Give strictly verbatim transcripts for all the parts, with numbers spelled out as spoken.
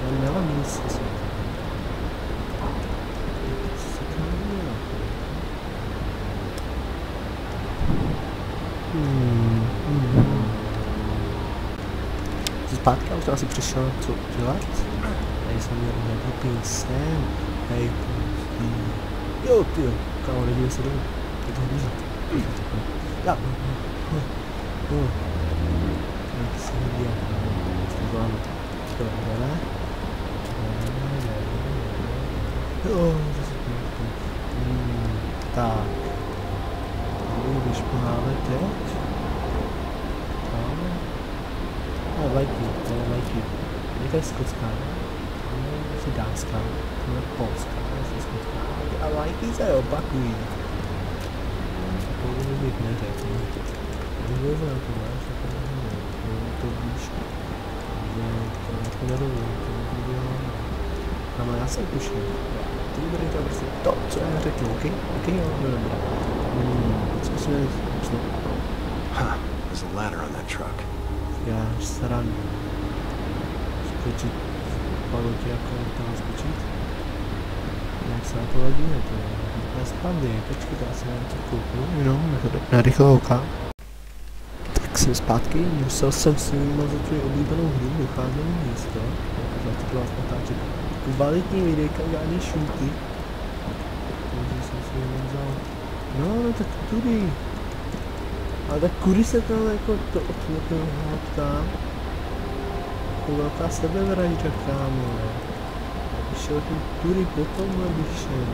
Já nemám nic se světem. Co to nedělá? Hmm, hmm. Zpátky, už asi přišel co dělat. Tady jsem měl nevypil sem. Hej, jo, tyjo, kámo, nedívej se dolů. Je to hůřit. Já. No. Jak se hodí, jak to máme. Tohle. Jo, to se pěkný. Hmm, tak. Tady vyšpoháme teď. Tam. A vlajky, to je vlajky. Jaká je skotská, ne? To je asi dánská. To je polská, to je skotská. A vlajky se opakují. To bych neřekl. Vůbec na to máš, jako nevím. To víš. Takže to jako nerovím, to nedělám. No já jsem tušil. Ty vyberejte prostě to, co já řeknu, ok? Ok, jo, dobré. Hmm, zkusíme znovu. Huh, there's a ladder on that truck. Já se rád skočit palotě, jako tam skočit. Jak se na to ladíme, to je úplně spadný. Počkej, já se na to kouknu, jenom na rychle oka. Tak jsem zpátky, musel jsem s ním za tu oblíbenou hru, docházelo místo. Jako to vás natáčet kvalitní videjka, žádný šunky. Takže jsem si jenom vzal. No, no tak tudy. Ale tak kudy se tam jako to otvořilo tam. To velká sebevražda, kámo. Když šel tím tudy, potom bych šel.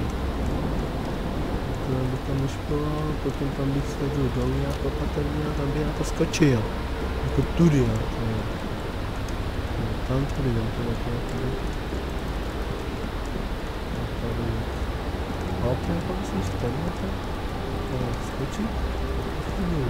To by tam nešpoval, potom tam bych svedl dolů nějak opatrně a tam bych na to skočil. Jako tudy, jo. No, tam tudy, tam tudy, tam tudy. Hop, jako myslíš, tady na to? Skočit? Tudy.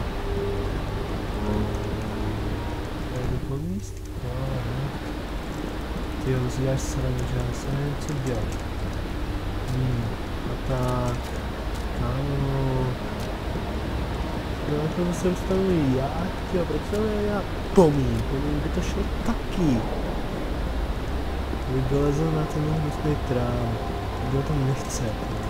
Tady po míst? Ty jo, zjáš srandu, že já se nevím, co dělat. Hmm, a tak. Kámo. No a to se ustanuji já, tyjo, proč to ne já? Pomí, pomí by to šlo taky. Kdyby vylezl na ten hnusný trám, kdo tam nechce.